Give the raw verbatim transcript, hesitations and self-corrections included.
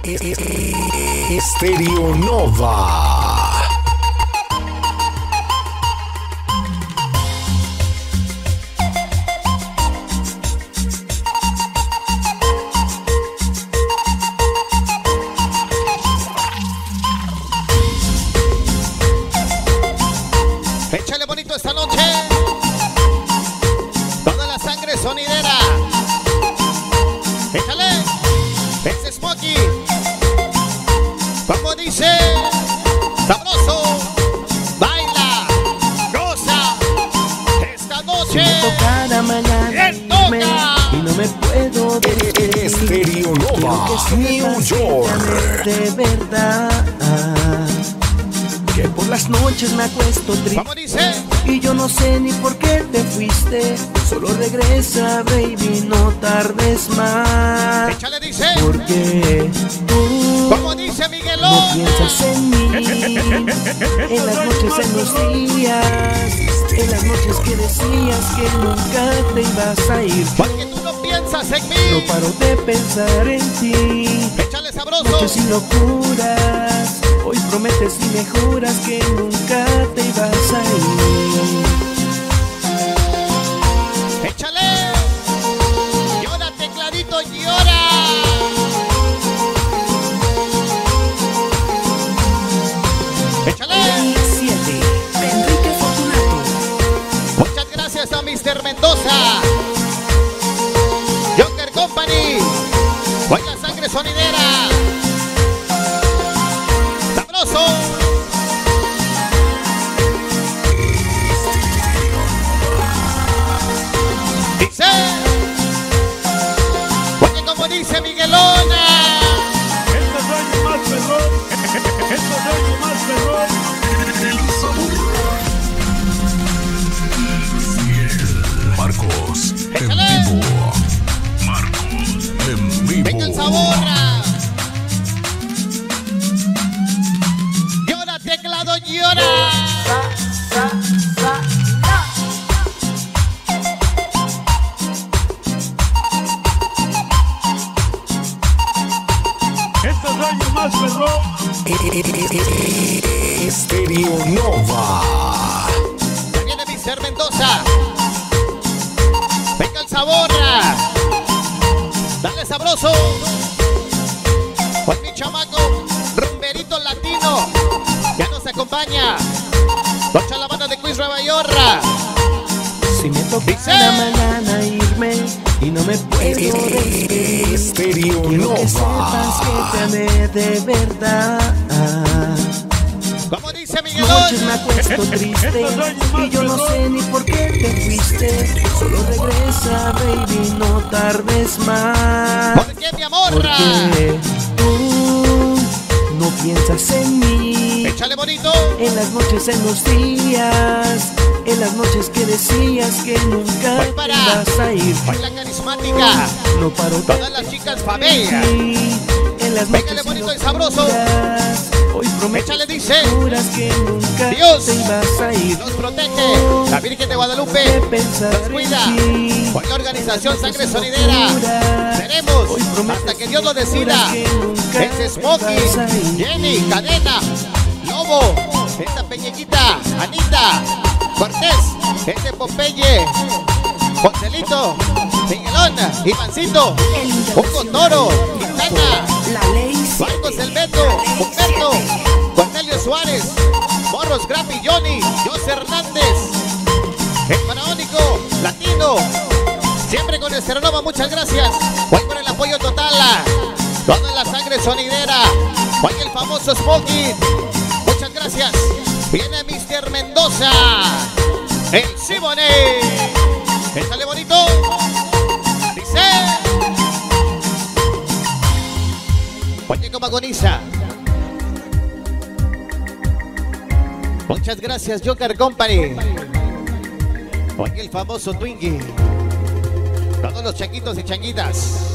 Estéreo Nova. Échale bonito esta noche. Toda la sangre sonidera. Échale. Es Smokey. Como dice, sabroso. Baila. Goza. Esta noche. Cada mañana ¿Quién toca? y no me puedo despedir. Estéreo Nova, New York. De verdad que por las noches me acuesto triste. ¿Cómo dice? Y yo no sé ni por qué te fuiste. Solo regresa, baby, no tardes más. Échale, dice. Porque tú ¿Cómo dice Miguelón? no piensas en mí. En las noches, en los días, en las noches que decías que nunca te ibas a ir. Porque tú no piensas en mí. No paro de pensar en ti. Échale sabroso. Noches y locuras. Hoy prometes y me juras que nunca te ibas a ir. Échale. Llora, tecladito, llora. Échale. siete de Enrique Fortunato. Muchas gracias a mister Mendoza. Joker Company. Hoy la sangre sonidera. Sabroso. Dice. Oye, como dice Miguelona. Esto soy más perrón. Esto soy más perrón. Marcos en Échale. vivo. Marcos en vivo. Venga el sabor. Llora, teclado, llora. Esto soy más perrón. Estéreo Nova. Ya viene mister Mendoza. Venga el sabor. Dale sabroso. Pues mi chamaco, rumberito latino, ya nos acompaña. Tocha la banda de Quiz Nueva York. Si me toca Dice. cada mañana irme y no me puedo despedir. Estéreo Quiero que sepas que te Nova. amé de verdad. Como dice Noches Miguelón. me acuesto triste y yo no sé ni por qué te fuiste. Solo regresa, baby, no tardes más. ¿Por qué, mi amor? Porque tú no piensas en mí. Échale bonito. En las noches, en los días, en las noches que decías que nunca Voy te para. ibas a ir. Hoy la carismática. No paro de Todas las chicas familia. ti. En las Véngale noches bonito y y sabroso. locuras, hoy prometes Échale, dice. juras que nunca Dios te ibas a ir. nos protege. La Virgen de De Guadalupe pensar nos cuida. en ti. Hoy la organización Sangre Noches y Sonidera. locuras, Veremos hoy prometes hasta que Dios lo decida. juras que nunca Es te Smokey, vas a ir. Jenny, Cadena, Lobo, esta Peñequita, Anita, Cortés, este Popeye, Poncelito, Miguelón, Ivancito, Hugo Toro, Quintana, La ley Marcos El Beto, Humberto, Cornelio Suárez, Morros Grappi, Johnny, José Hernández, el faraónico, Latino, siempre con Esteronova, muchas gracias. Hoy por el apoyo total, toda la sangre sonidera, hoy el famoso Smokey, muchas gracias. Viene mister Mendoza, el Simone, échale bonito, dice. Oye, como agoniza. Muchas gracias, Joker Company. Oye, el famoso Twinkie. Todos los changuitos y changuitas.